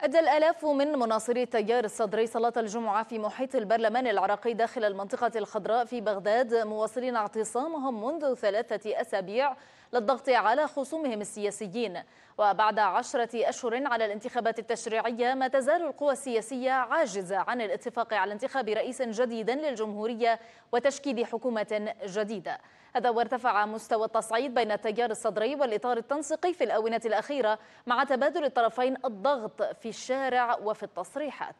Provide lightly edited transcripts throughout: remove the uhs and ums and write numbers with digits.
أدى الآلاف من مناصري التيار الصدري صلاة الجمعة في محيط البرلمان العراقي داخل المنطقة الخضراء في بغداد، مواصلين اعتصامهم منذ 3 أسابيع للضغط على خصومهم السياسيين. وبعد 10 أشهر على الانتخابات التشريعية، ما تزال القوى السياسية عاجزة عن الاتفاق على انتخاب رئيس جديد للجمهورية وتشكيل حكومة جديدة. هذا وارتفع مستوى التصعيد بين التيار الصدري والإطار التنسيقي في الآونة الأخيرة، مع تبادل الطرفين الضغط في الشارع وفي التصريحات.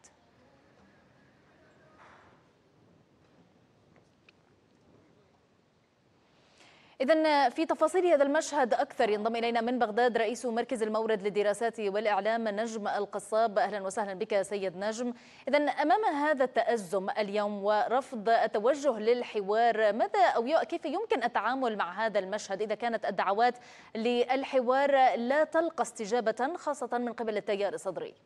إذن في تفاصيل هذا المشهد أكثر ينضم إلينا من بغداد رئيس مركز المورد للدراسات والإعلام نجم القصاب. أهلا وسهلا بك سيد نجم. إذن أمام هذا التأزم اليوم ورفض التوجه للحوار، ماذا أو كيف يمكن التعامل مع هذا المشهد إذا كانت الدعوات للحوار لا تلقى استجابة خاصة من قبل التيار الصدري؟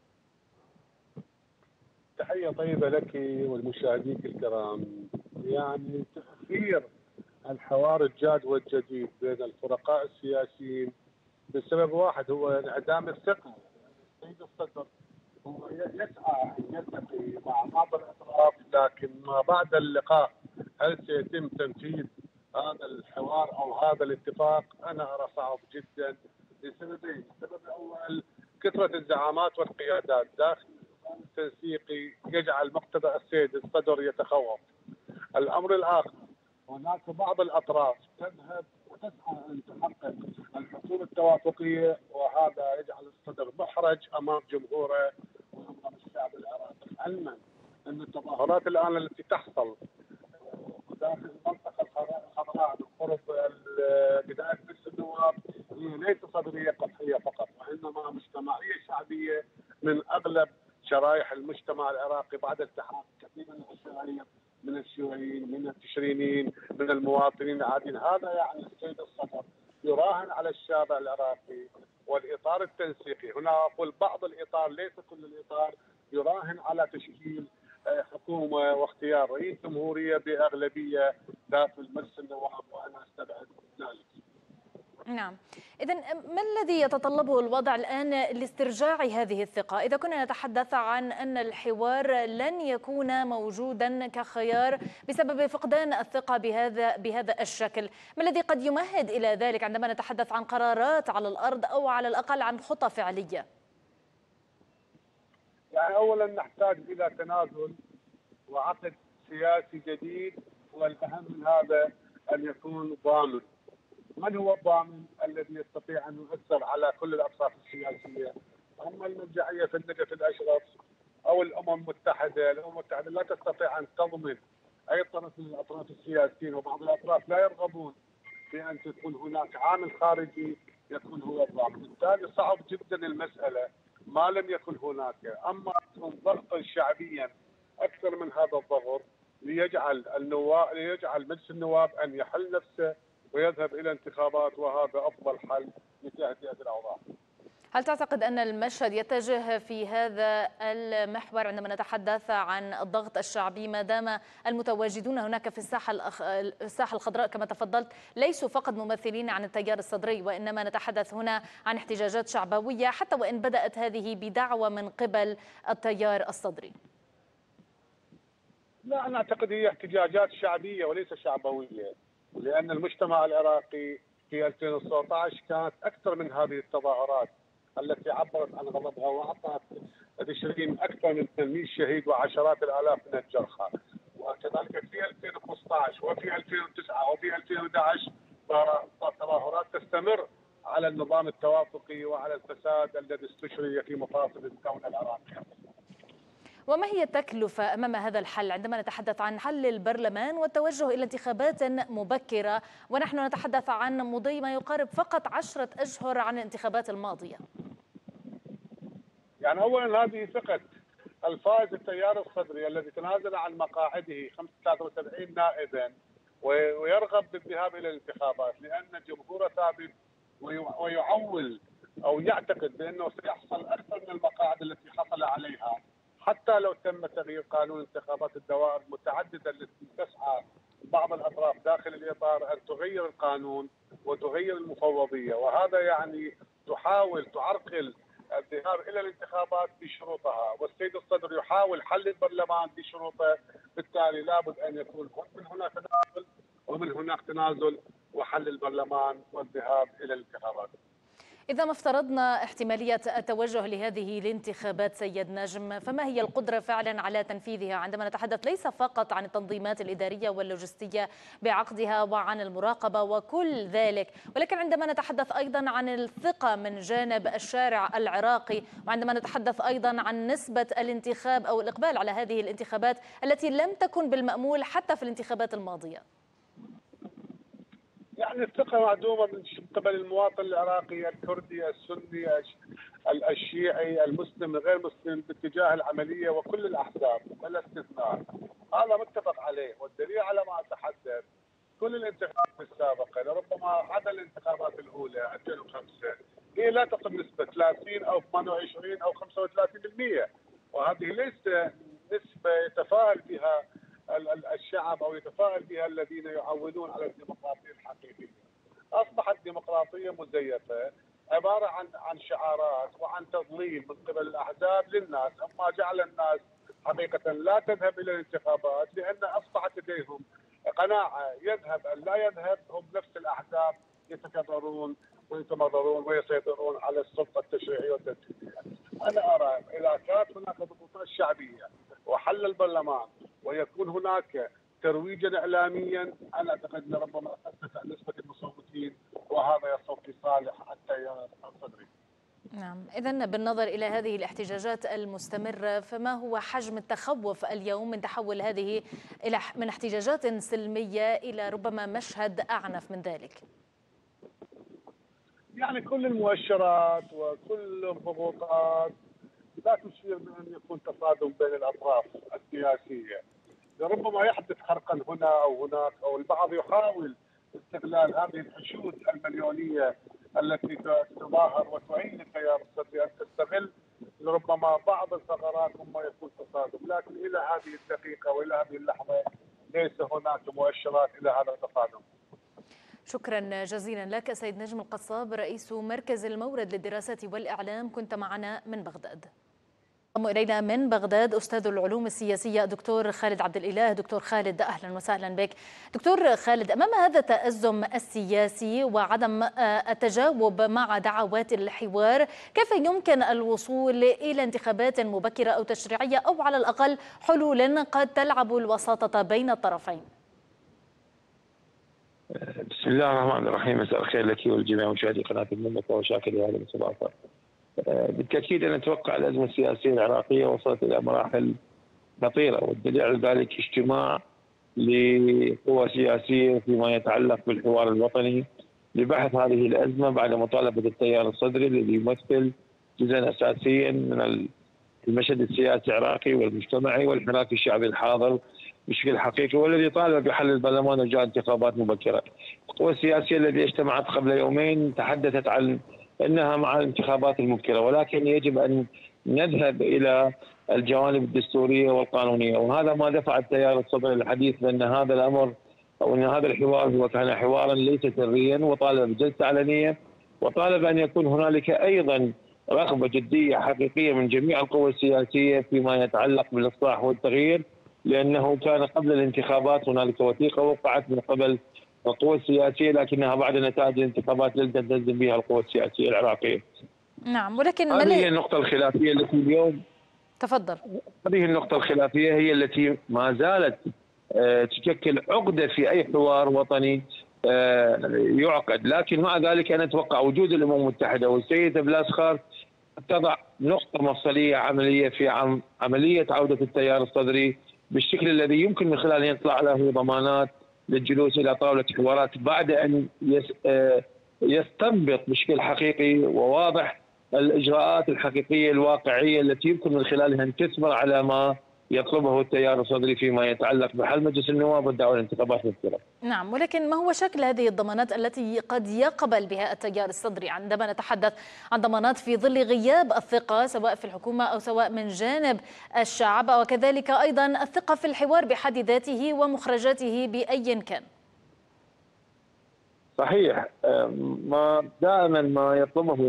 تحية طيبة لك والمشاهدين الكرام. يعني تأخير الحوار الجاد والجديد بين الفرقاء السياسيين بسبب واحد، هو انعدام الثقة. السيد الصدر هو يسعى أن يلتقي مع بعض الأطراف، لكن ما بعد اللقاء هل سيتم تنفيذ هذا الحوار أو هذا الاتفاق؟ أنا أرى صعب جدا لسببين. السبب الأول كثرة الزعامات والقيادات داخل التنسيقي يجعل مقتدى السيد الصدر يتخوف. الأمر الآخر، هناك بعض الأطراف تذهب وتسعى أن تحقق الحصول التوافقية، وهذا يجعل الصدر محرج أمام جمهوره وأمام الشعب العراقي، علما أن التظاهرات الآن التي تحصل داخل المنطقة الخضراء بقرب بداية مجلس النواب هي ليست صدرية قطعية فقط، وإنما مجتمعية شعبية من أغلب شرائح المجتمع العراقي بعد التحاق كثير من العشائر، من الشيوعيين، من التشرينيين، من المواطنين العاديين. هذا يعني السيد الصدر يراهن على الشارع العراقي والإطار التنسيقي. هنا أقول بعض الإطار، ليس كل الإطار، يراهن على تشكيل حكومة واختيار رئيس جمهورية بأغلبية داخل مجلس النواب، وأنا أستبعد ذلك. نعم، إذن ما الذي يتطلبه الوضع الآن لاسترجاع هذه الثقة؟ إذا كنا نتحدث عن أن الحوار لن يكون موجودا كخيار بسبب فقدان الثقة بهذا الشكل، ما الذي قد يمهد إلى ذلك عندما نتحدث عن قرارات على الأرض أو على الأقل عن خطى فعلية؟ يعني أولا نحتاج إلى تنازل وعقد سياسي جديد، والأهم من هذا أن يكون ضامن. من هو الضامن الذي يستطيع أن يؤثر على كل الأطراف السياسية؟ أما المرجعية في النجف الأشرف أو الأمم المتحدة. الأمم المتحدة لا تستطيع أن تضمن أي طرف من الأطراف السياسيين، وبعض الأطراف لا يرغبون في أن تكون هناك عامل خارجي يكون هو الضامن. بالتالي صعب جدا المسألة ما لم يكن هناك، أما يكون ضغطا شعبيا أكثر من هذا الضغط ليجعل مجلس النواب أن يحل نفسه ويذهب إلى انتخابات، وهذا أفضل حل لتهدئة الأوضاع. هل تعتقد أن المشهد يتجه في هذا المحور عندما نتحدث عن الضغط الشعبي، ما دام المتواجدون هناك في الساحة الخضراء كما تفضلت ليسوا فقط ممثلين عن التيار الصدري، وإنما نتحدث هنا عن احتجاجات شعبوية حتى وإن بدأت هذه بدعوة من قبل التيار الصدري؟ لا، أنا أعتقد هي احتجاجات شعبية وليس شعبوية، لأن المجتمع العراقي في 2019 كانت أكثر من هذه التظاهرات التي عبرت عن غضبها وأعطت تشرين أكثر من 800 شهيد وعشرات الآلاف من الجرحى. وكذلك في 2015 وفي 2009 وفي 2011 تظاهرات تستمر على النظام التوافقي وعلى الفساد الذي استشري في مفاصل الكون العراقي. وما هي التكلفة أمام هذا الحل عندما نتحدث عن حل البرلمان والتوجه إلى انتخابات مبكرة، ونحن نتحدث عن مضي ما يقارب فقط 10 أشهر عن الانتخابات الماضية؟ يعني أولا هذه ثقة الفائز التيار الصدري الذي تنازل عن مقاعده 73 نائبا ويرغب بالذهاب إلى الانتخابات، لأن جمهوره ثابت ويعول أو يعتقد بأنه سيحصل أكثر من المقاعد التي حصل عليها، حتى لو تم تغيير قانون انتخابات الدوائر المتعددة التي تسعى بعض الأطراف داخل الإطار أن تغير القانون وتغير المفوضية، وهذا يعني تحاول تعرقل الذهاب الى الانتخابات بشروطها، والسيد الصدر يحاول حل البرلمان بشروطه، بالتالي لابد ان يكون من هناك تنازل ومن هناك تنازل وحل البرلمان والذهاب الى الانتخابات. إذا ما افترضنا احتمالية التوجه لهذه الانتخابات سيد نجم، فما هي القدرة فعلا على تنفيذها عندما نتحدث ليس فقط عن التنظيمات الإدارية واللوجستية بعقدها وعن المراقبة وكل ذلك، ولكن عندما نتحدث أيضا عن الثقة من جانب الشارع العراقي، وعندما نتحدث أيضا عن نسبة الانتخاب أو الإقبال على هذه الانتخابات التي لم تكن بالمأمول حتى في الانتخابات الماضية؟ يعني الثقة معدومة من قبل المواطن العراقي الكردي السني الشيعي المسلم غير مسلم باتجاه العملية وكل الأحزاب بلا استثناء. هذا متفق عليه، والدليل على ما أتحدث كل الانتخابات السابقة لربما عدا الانتخابات الأولى 2005 هي لا تصل نسبة 30 أو 28 أو 35%، وهذه ليست نسبة يتفاعل بها الشعب او يتفاعل بها الذين يعولون على الديمقراطيه الحقيقيه. اصبحت ديمقراطيه مزيفه عباره عن شعارات وعن تضليل من قبل الاحزاب للناس، اما جعل الناس حقيقه لا تذهب الى الانتخابات لان اصبحت لديهم قناعه يذهب ام لا يذهب هم نفس الاحزاب يتكررون ويتمررون ويسيطرون على السلطه التشريعيه والتنفيذيه. انا ارى اذا كانت هناك ضغوطات شعبيه وحل البرلمان ويكون هناك ترويجا اعلاميا، انا اعتقد ان ربما ترتفع نسبه المصوتين وهذا يصب في صالح التيار الصدري. نعم، إذن بالنظر إلى هذه الاحتجاجات المستمرة، فما هو حجم التخوف اليوم من تحول هذه من احتجاجات سلمية إلى ربما مشهد أعنف من ذلك؟ يعني كل المؤشرات وكل الضغوطات لا تشير بأن يكون تصادم بين الأطراف السياسية. ربما يحدث خرقا هنا أو هناك، أو البعض يحاول استغلال هذه الحشود المليونية التي تظاهر وتعين التيار الصدري أن تستغل ربما بعض الثغرات ثم يكون تصادم، لكن إلى هذه الدقيقة وإلى هذه اللحظة ليس هناك مؤشرات إلى هذا التصادم. شكرا جزيلا لك سيد نجم القصاب، رئيس مركز المورد للدراسات والإعلام، كنت معنا من بغداد. انضم إلينا من بغداد أستاذ العلوم السياسية دكتور خالد عبد الإله. دكتور خالد أهلا وسهلا بك. دكتور خالد، أمام هذا التأزم السياسي وعدم التجاوب مع دعوات الحوار، كيف يمكن الوصول إلى انتخابات مبكرة أو تشريعية أو على الأقل حلول قد تلعب الوساطة بين الطرفين؟ بسم الله الرحمن الرحيم، مساء الخير لك والجميع مشاهدي قناه المملكه وشاكر لهذه الاستضافه. بالتاكيد انا اتوقع الازمه السياسيه العراقيه وصلت الى مراحل خطيره، والدليل على ذلك اجتماع لقوى سياسيه فيما يتعلق بالحوار الوطني لبحث هذه الازمه بعد مطالبه التيار الصدري الذي يمثل جزءا اساسيا من المشهد السياسي العراقي والمجتمعي والحراك الشعبي الحاضر بشكل حقيقي، والذي طالب بحل البرلمان وجاء انتخابات مبكره. القوى السياسيه التي اجتمعت قبل يومين تحدثت عن انها مع الانتخابات المبكره، ولكن يجب ان نذهب الى الجوانب الدستوريه والقانونيه، وهذا ما دفع التيار الصدري للحديث بان هذا الامر او ان هذا الحوار هو كان حوارا ليس سريا، وطالب بجلسه علنيه، وطالب ان يكون هنالك ايضا رغبه جديه حقيقيه من جميع القوى السياسيه فيما يتعلق بالاصلاح والتغيير، لانه كان قبل الانتخابات هنالك وثيقه وقعت من قبل القوى السياسيه لكنها بعد نتائج الانتخابات لم تلتزم بها القوى السياسيه العراقيه. نعم، ولكن هذه هي النقطه الخلافيه التي اليوم تفضل. هذه النقطه الخلافيه هي التي ما زالت تشكل عقده في اي حوار وطني يعقد، لكن مع ذلك انا اتوقع وجود الامم المتحده والسيده بلاسخار تضع نقطه مفصليه عمليه في عمليه عوده التيار الصدري بالشكل الذي يمكن من خلاله يطلع له ضمانات للجلوس الى طاوله حوارات بعد ان يستنبط بشكل حقيقي وواضح الاجراءات الحقيقيه الواقعيه التي يمكن من خلالها ان تثمر على ما يطلبه التيار الصدري فيما يتعلق بحل مجلس النواب والدعوه للانتخابات المبكره. نعم، ولكن ما هو شكل هذه الضمانات التي قد يقبل بها التيار الصدري عندما نتحدث عن ضمانات في ظل غياب الثقة سواء في الحكومة أو سواء من جانب الشعب، وكذلك أيضا الثقة في الحوار بحد ذاته ومخرجاته بأي كان؟ صحيح، ما دائما ما يطلبه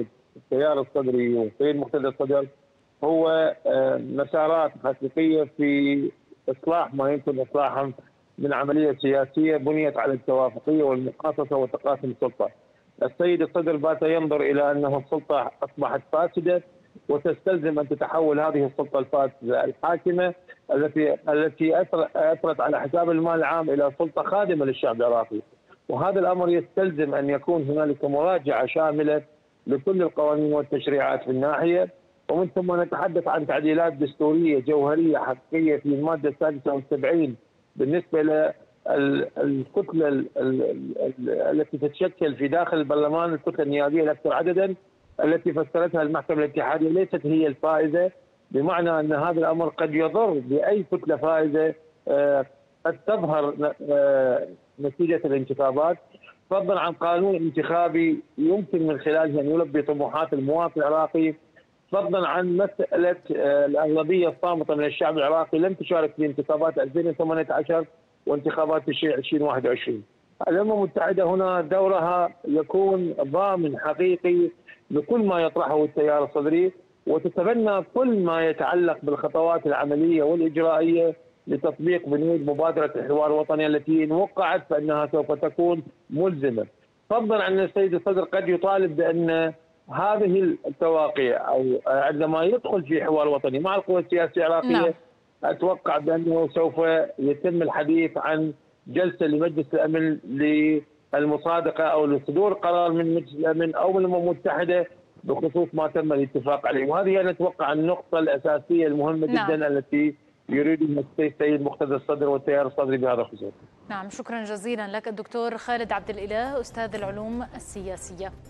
التيار الصدري والسيد مقتدى الصدر هو مسارات حقيقيه في اصلاح ما يمكن اصلاحه من عمليه سياسيه بنيت على التوافقيه والمقاصصه وتقاسم السلطه. السيد الصدر بات ينظر الى انه السلطه اصبحت فاسده وتستلزم ان تتحول هذه السلطه الفاسده الحاكمه التي اثرت على حساب المال العام الى سلطه خادمه للشعب العراقي. وهذا الامر يستلزم ان يكون هنالك مراجعه شامله لكل القوانين والتشريعات في الناحيه، ومن ثم نتحدث عن تعديلات دستوريه جوهريه حقيقيه في الماده السادسه والسبعين بالنسبه للكتله التي تتشكل في داخل البرلمان، الكتله النيابيه الاكثر عددا التي فسرتها المحكمه الاتحاديه ليست هي الفائزه، بمعنى ان هذا الامر قد يضر باي كتله فائزه قد تظهر نتيجه الانتخابات، فضلا عن قانون انتخابي يمكن من خلاله ان يلبي طموحات المواطن العراقي، فضلا عن مساله الاغلبيه الصامته من الشعب العراقي لم تشارك في انتخابات 2018 وانتخابات تشريع 2021. الامم المتحده هنا دورها يكون ضامن حقيقي لكل ما يطرحه التيار الصدري، وتتبنى كل ما يتعلق بالخطوات العمليه والاجرائيه لتطبيق بنود مبادره الحوار الوطني التي ان وقعت فانها سوف تكون ملزمه. فضلا عن السيد الصدر قد يطالب بان هذه التواقيع او عندما يدخل في حوار وطني مع القوى السياسيه العراقيه اتوقع بانه سوف يتم الحديث عن جلسه لمجلس الامن للمصادقه او لصدور قرار من مجلس الامن او من الامم المتحده بخصوص ما تم الاتفاق عليه، وهذه نتوقع النقطه الاساسيه المهمه جدا التي يريد السيد مقتدى الصدر والتيار الصدري بهذا الخصوص. نعم، شكرا جزيلا لك الدكتور خالد عبد الإله أستاذ العلوم السياسية.